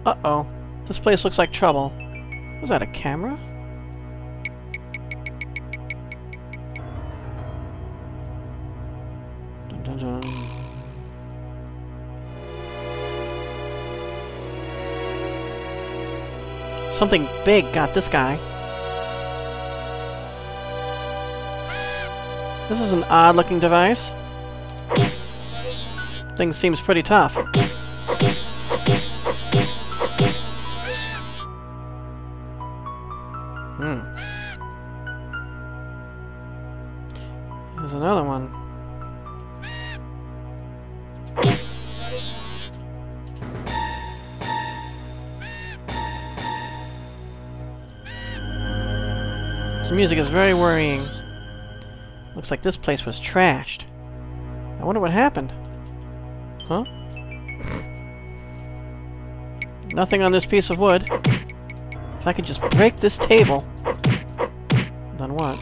Uh-oh. This place looks like trouble. Was that a camera? Dun, dun, dun. Something big got this guy. This is an odd-looking device. Thing seems pretty tough. There's another one. This music is very worrying. Looks like this place was trashed. I wonder what happened. Huh? Nothing on this piece of wood. If I could just break this table. Then what?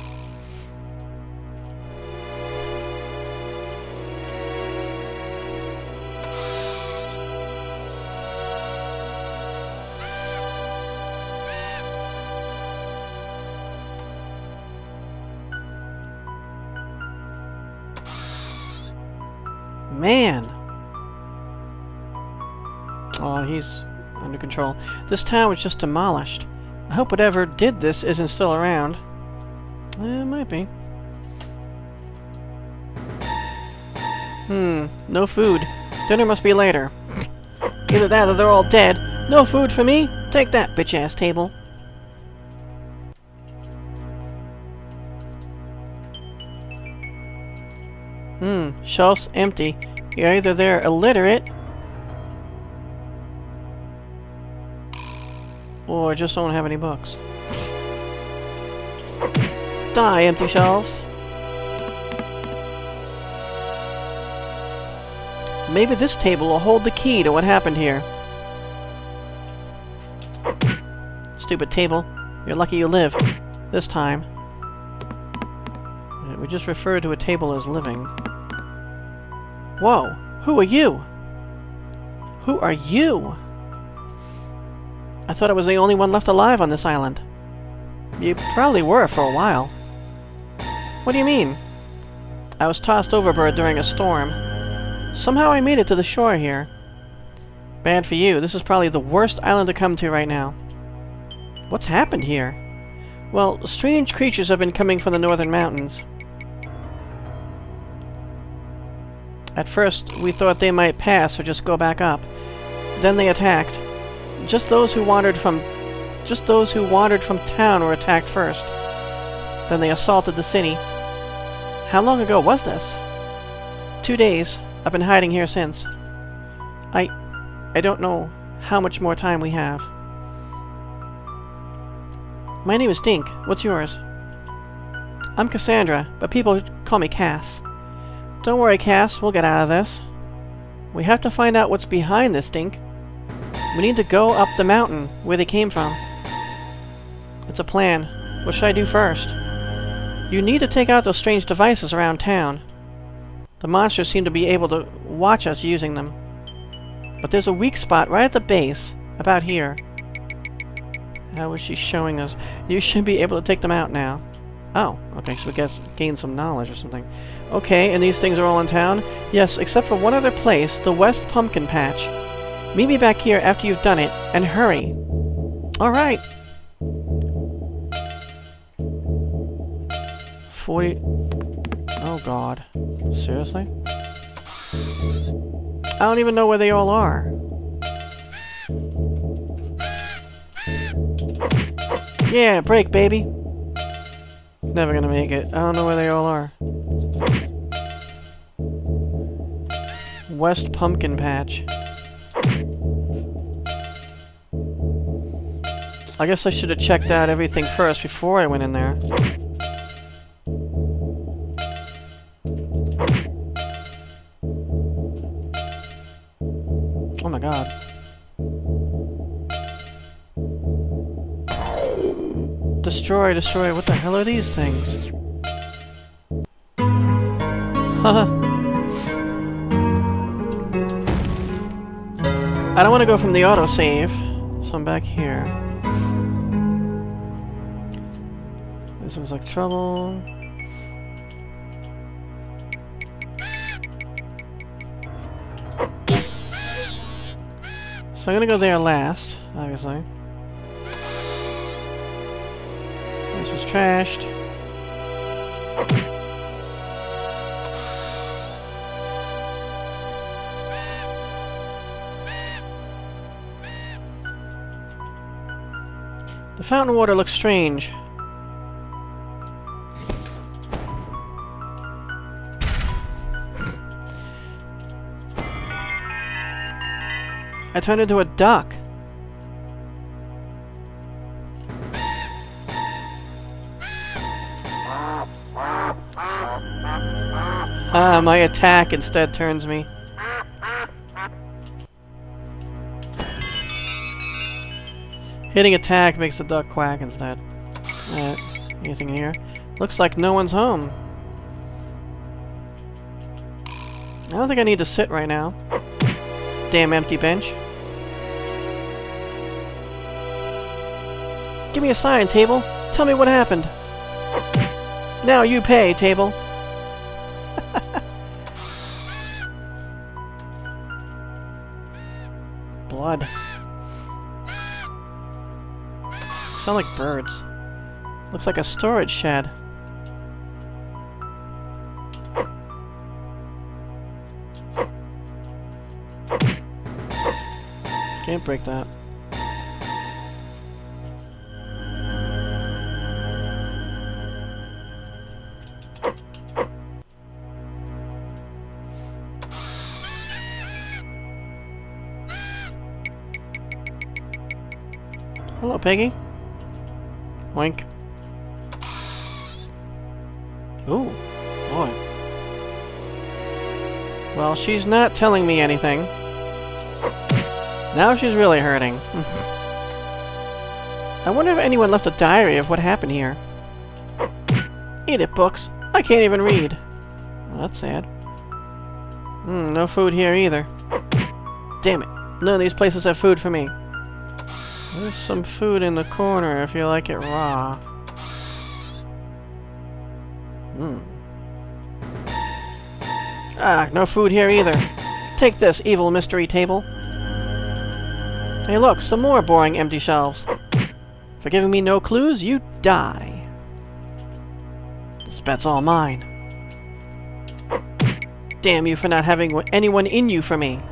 Man! Oh, he's under control. This town was just demolished. I hope whatever did this isn't still around. It might be. No food. Dinner must be later. Either that or they're all dead. No food for me? Take that, bitch-ass table. Shelves empty. You're either they're illiterate or just don't have any books. Die, empty shelves. Maybe this table will hold the key to what happened here. Stupid table. You're lucky you live. This time. We just referred to a table as living. Whoa! Who are you? Who are you? I thought I was the only one left alive on this island. You probably were for a while. What do you mean? I was tossed overboard during a storm. Somehow I made it to the shore here. Bad for you. This is probably the worst island to come to right now. What's happened here? Well, strange creatures have been coming from the northern mountains. At first, we thought they might pass or just go back up. Then they attacked. Just those who wandered from town were attacked first. Then they assaulted the city. How long ago was this? 2 days. I've been hiding here since. I don't know how much more time we have. My name is Dink. What's yours? I'm Cassandra, but people call me Cass. Don't worry, Cass. We'll get out of this. We have to find out what's behind this, Dink. We need to go up the mountain, where they came from. It's a plan. What should I do first? You need to take out those strange devices around town. The monsters seem to be able to watch us using them. But there's a weak spot right at the base, about here. How is she showing us? You should be able to take them out now. Oh, okay, so we guess gain some knowledge or something. Okay, and these things are all in town? Yes, except for one other place, the West Pumpkin Patch. Meet me back here after you've done it, and hurry. Alright. 40... Oh god. Seriously? I don't even know where they all are. Yeah, break, baby. Never gonna make it. I don't know where they all are. West Pumpkin Patch. I guess I should have checked out everything first before I went in there. Oh my god. Destroy, destroy. What the hell are these things? Haha. I don't want to go from the autosave. one back here. This looks like trouble. So I'm gonna go there last, obviously. This was trashed. The fountain water looks strange. I turned into a duck. Ah, my attack instead turns me. Hitting attack makes the duck quack instead. Anything in here? Looks like no one's home. I don't think I need to sit right now. Damn empty bench. Give me a sign, table. Tell me what happened. Now you pay, table. Blood. Sound like birds. Looks like a storage shed. Can't break that. Hello, Peggy. Wink. Ooh, boy. Well, she's not telling me anything. Now she's really hurting. I wonder if anyone left a diary of what happened here. Eat it, books. I can't even read. Well, that's sad. No food here either. Damn it. None of these places have food for me. There's some food in the corner if you like it raw. Ah, no food here either. Take this, evil mystery table. Hey look, some more boring empty shelves. For giving me no clues, you die. This bet's all mine. Damn you for not having anyone in you for me.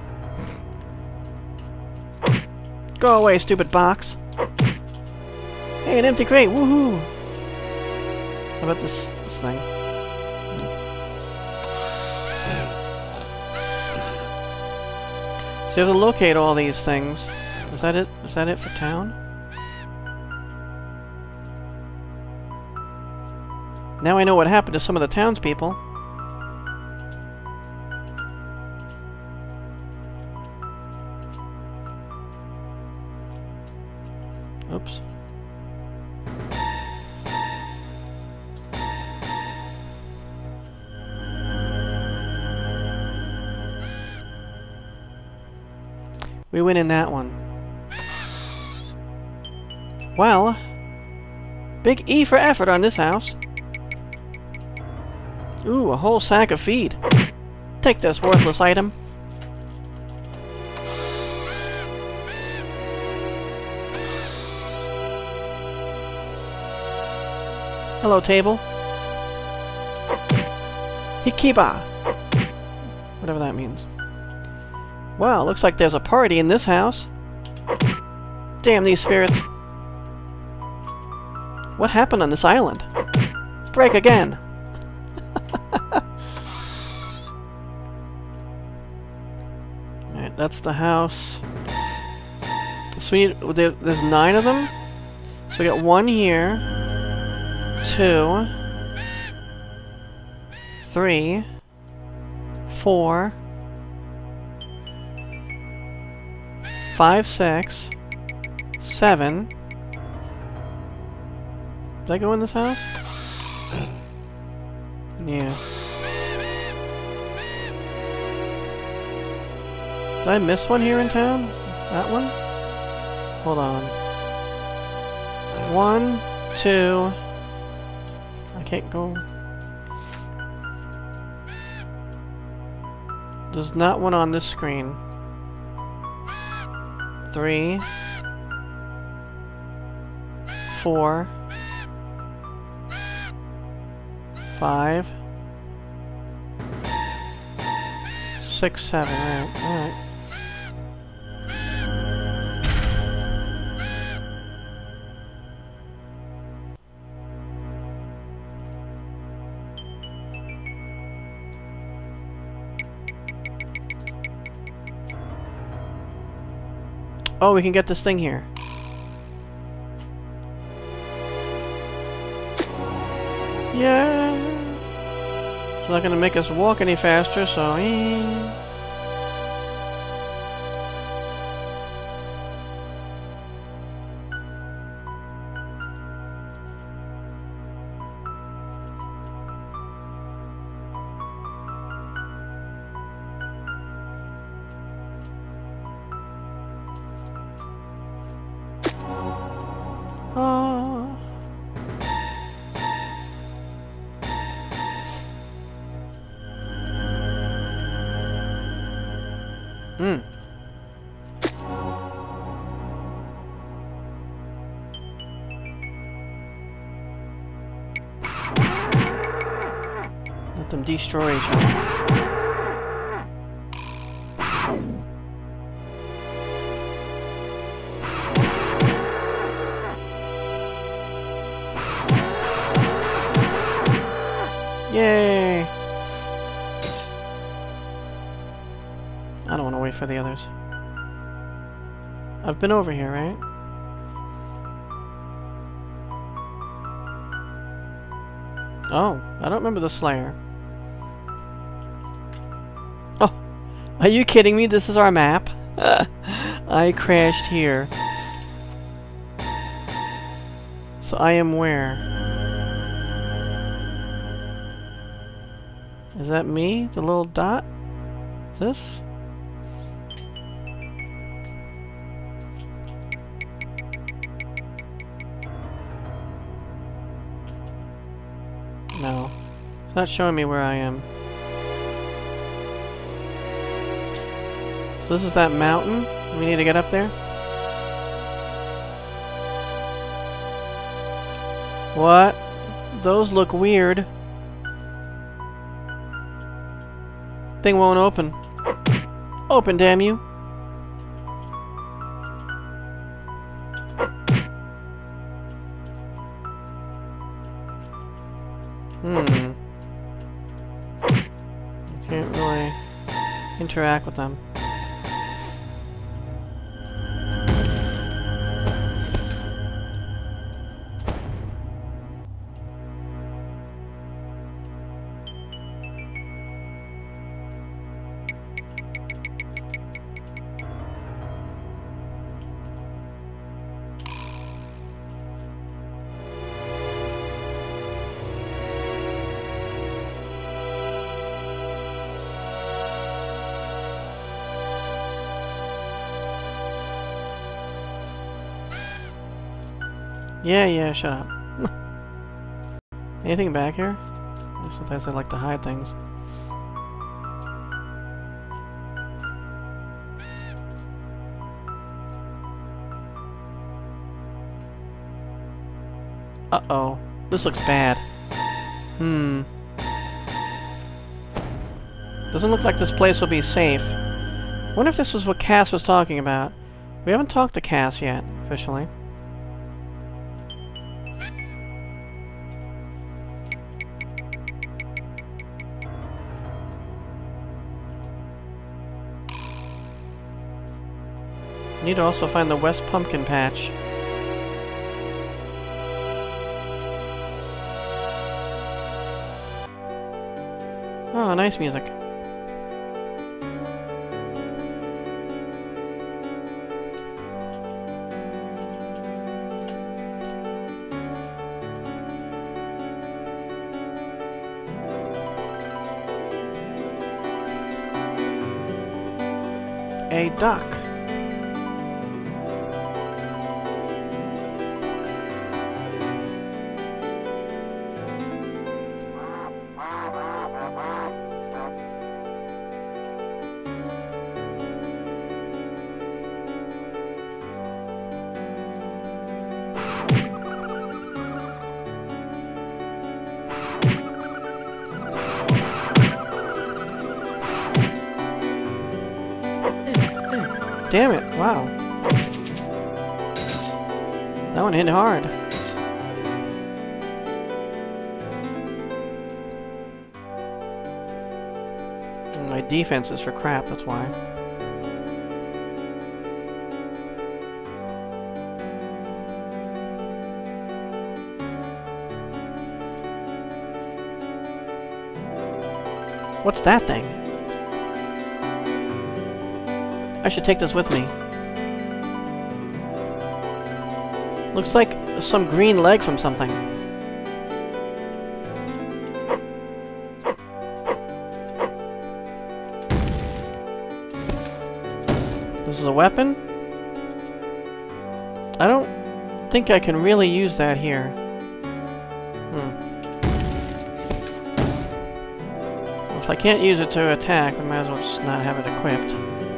Go away, stupid box. Hey, an empty crate, woohoo! How about this thing? So you have to locate all these things. Is that it? Is that it for town? Now I know what happened to some of the townspeople. Oops. We win in that one. Well, big E for effort on this house. Ooh, a whole sack of feed. Take this worthless item. Hello, table. Hikiba. Whatever that means. Well, looks like there's a party in this house. Damn these spirits. What happened on this island? Break again. Alright, that's the house. So we need, there's 9 of them. So we got 1 here. 2, 3, 4, 5, 6, 7. Did I go in this house? Yeah. Did I miss one here in town? That one? Hold on. 1, 2... I can't go... There's not one on this screen. 3... 4... 5... 6, 7. Alright. Oh, we can get this thing here. Yeah. It's not gonna make us walk any faster, so... Oh. Let them destroy each other. Yay! I don't want to wait for the others. I've been over here, right? Oh, I don't remember the Slayer. Oh, are you kidding me? This is our map? I crashed here. So I am where? Is that me? The little dot? This? No. It's not showing me where I am. So this is that mountain? We need to get up there? What? Those look weird. Thing won't open. Open, damn you. I can't really interact with them. Yeah, shut up. Anything back here? Sometimes I like to hide things. Uh-oh. This looks bad. Doesn't look like this place will be safe. Wonder if this was what Cass was talking about. We haven't talked to Cass yet, officially. Need to also find the West Pumpkin Patch. Oh, nice music. A duck. damn it. Wow. That one hit hard. And my defense is for crap, that's why. What's that thing? I should take this with me. Looks like some green leg from something. This is a weapon? I don't think I can really use that here. If I can't use it to attack, we might as well just not have it equipped.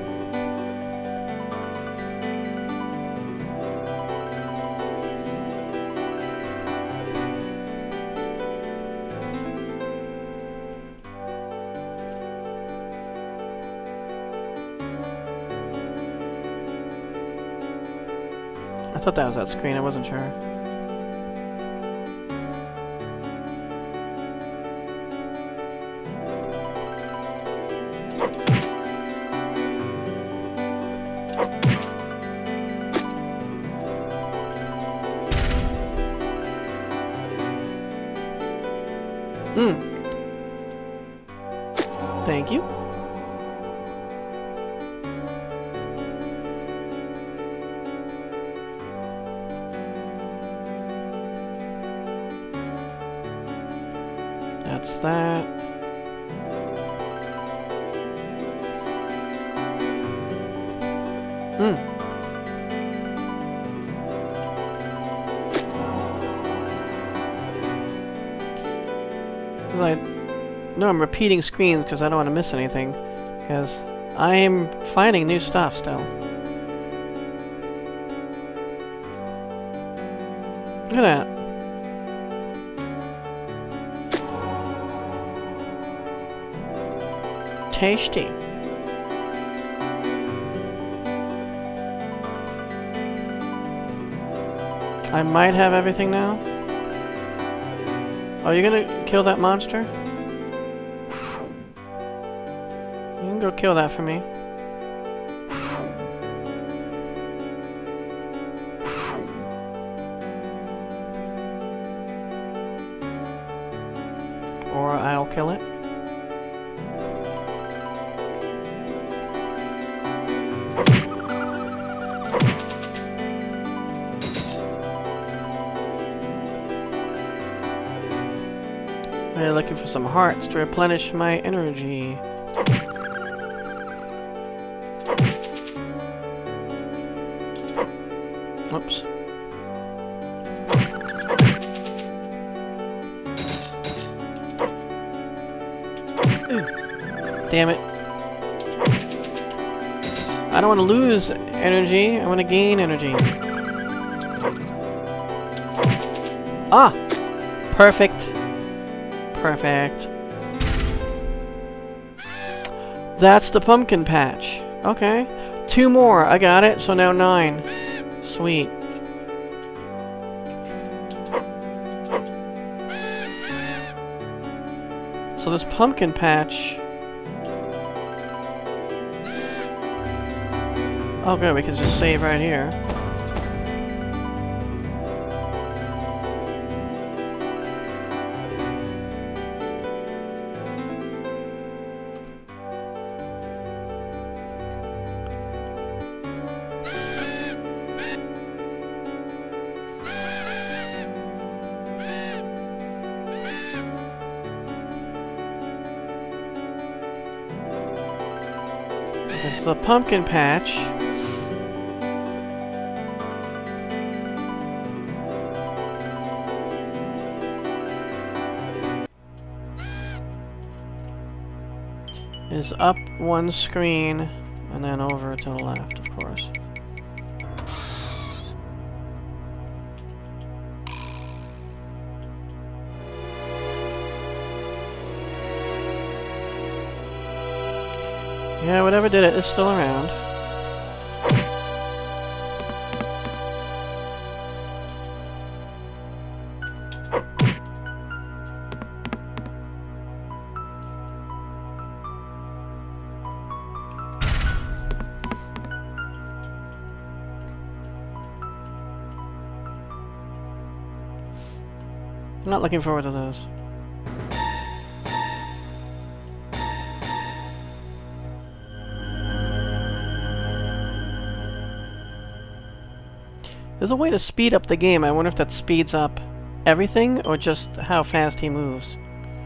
I thought that was that screen, I wasn't sure. Thank you. That's that. No, I'm repeating screens because I don't want to miss anything. Because I'm finding new stuff still. Look at that. Tasty. I might have everything now. Oh, you're gonna kill that monster? You can go kill that for me. Or I'll kill it. I'm looking for some hearts to replenish my energy. Oops. Damn it. I don't want to lose energy, I want to gain energy. Ah! Perfect. Perfect. That's the pumpkin patch. Okay. 2 more. I got it. So now 9. Sweet. So this pumpkin patch... Oh good, we can just save right here. This is a pumpkin patch. Is up 1 screen and then over to the left, of course. Yeah, whatever did it is still around. I'm not looking forward to those. There's a way to speed up the game. I wonder if that speeds up everything or just how fast he moves.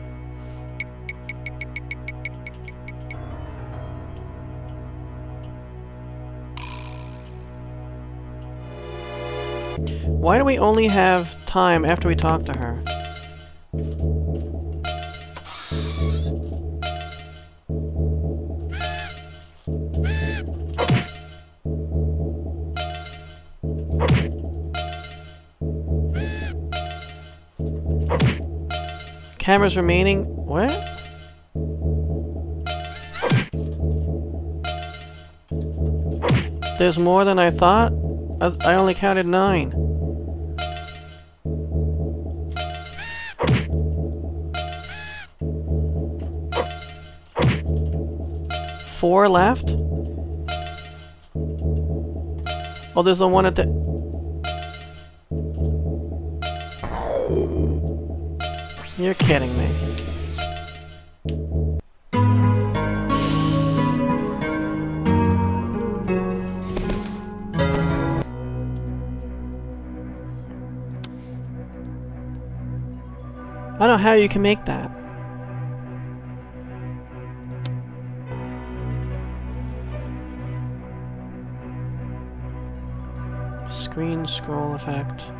Why do we only have time after we talk to her? Cameras remaining. What? There's more than I thought? I only counted 9. Four left? Oh, there's the one at the... You're kidding me. I don't know how you can make that. Screen scroll effect.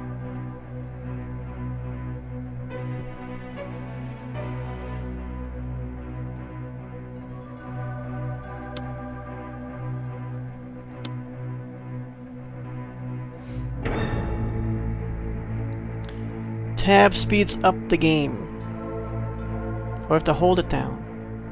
Tab speeds up the game. Or have to hold it down.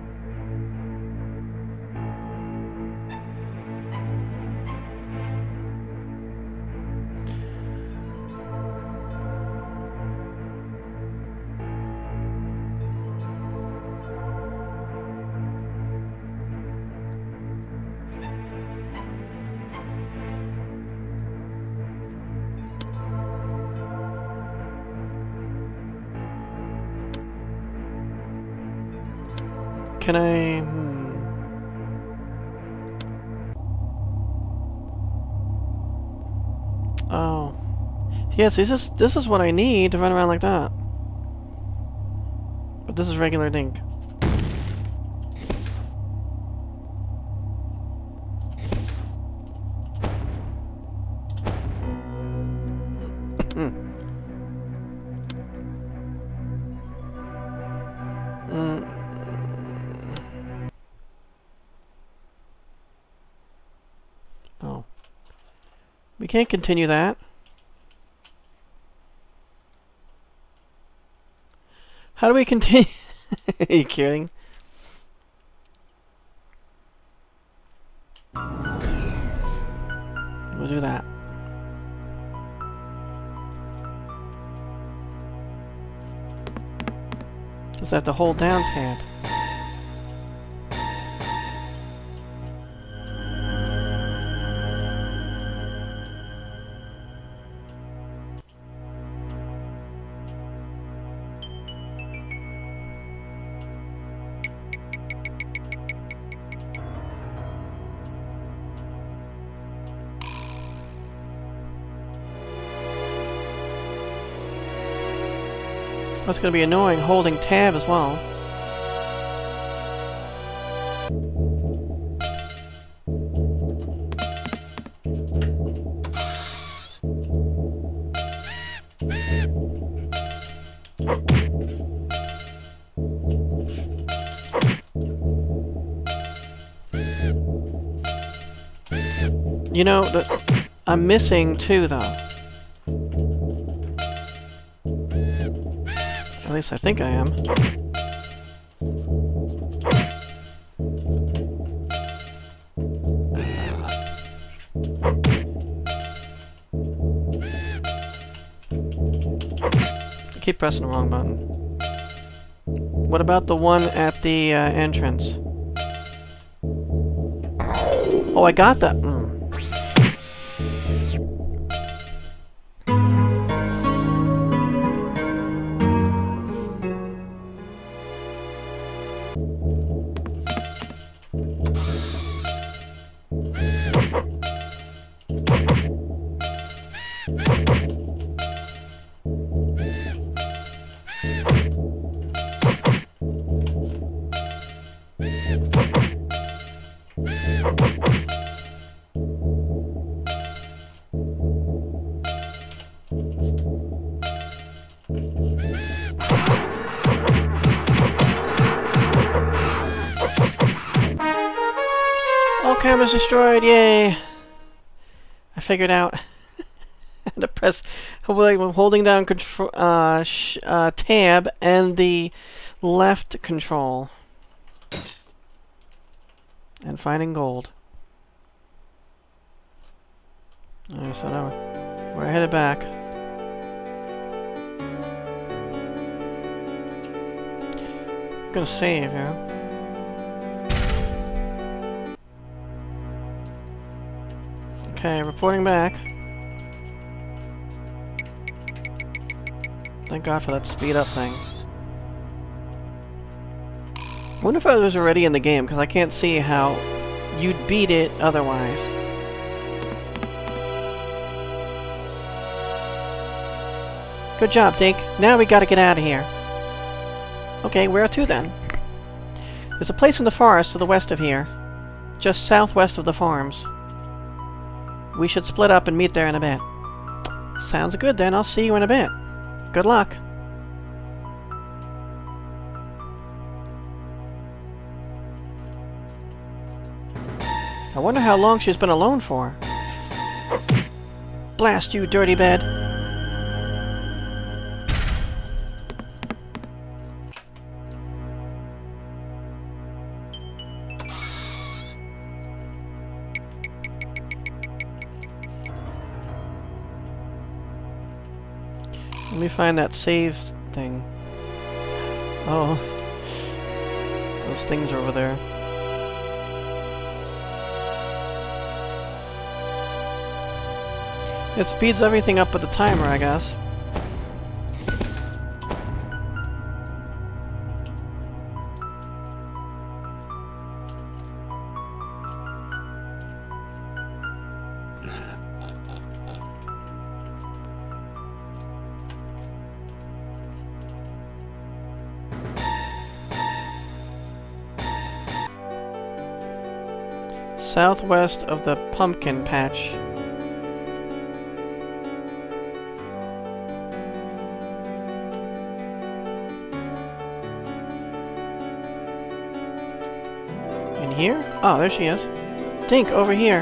Can I... Oh. Yes, this is what I need to run around like that. But this is regular Dink. Oh. We can't continue that. How do we continue? Are you kidding? We'll do that. Just have to hold down tab. That's going to be annoying, holding tab as well. You know, I'm missing 2 though. At least I think I am. I keep pressing the wrong button. What about the one at the entrance? Oh, I got that. camera's destroyed! Yay! I figured out how to press, holding down control, tab and the left control. And finding gold. Alright, so now we're headed back. I'm gonna save, yeah. Okay, reporting back. Thank God for that speed up thing. I wonder if I was already in the game, because I can't see how you'd beat it otherwise. Good job, Dink. Now we gotta get out of here. Okay, where to then? There's a place in the forest to the west of here. Just southwest of the farms. We should split up and meet there in a bit. Sounds good then. I'll see you in a bit. Good luck. I wonder how long she's been alone for. Blast you, dirty bed. Let me find that save thing. Oh. Those things are over there. It speeds everything up with the timer, I guess. Southwest of the pumpkin patch. In here? Oh, there she is. Dink, over here.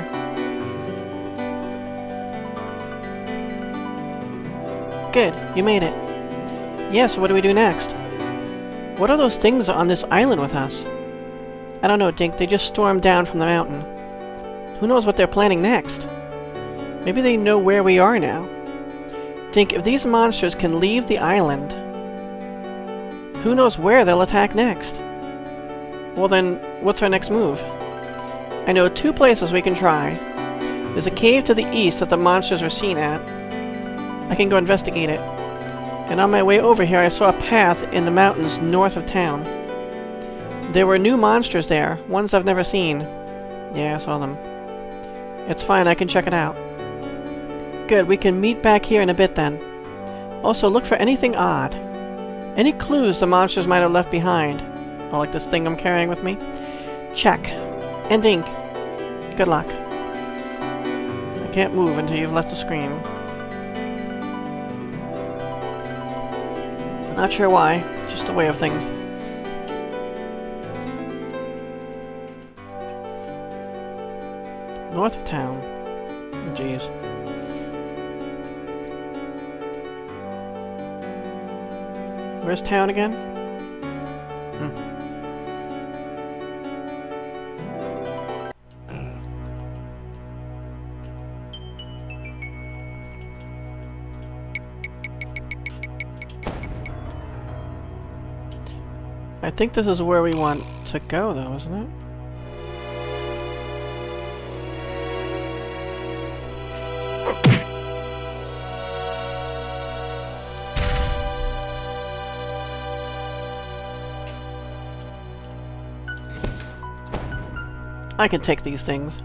Good, you made it. Yeah, so what do we do next? What are those things on this island with us? I don't know, Dink. They just stormed down from the mountain. Who knows what they're planning next? Maybe they know where we are now. Dink, if these monsters can leave the island, who knows where they'll attack next? Well then, what's our next move? I know 2 places we can try. There's a cave to the east that the monsters were seen at. I can go investigate it. And on my way over here, I saw a path in the mountains north of town. There were new monsters there, ones I've never seen. Yeah, I saw them. It's fine, I can check it out. Good, we can meet back here in a bit then. Also, look for anything odd. Any clues the monsters might have left behind. Oh, like this thing I'm carrying with me? Check. And Dink. Good luck. I can't move until you've left the screen. Not sure why, just the way of things. North of town. Oh, jeez. Where's town again? I think this is where we want to go, though, isn't it? I can take these things.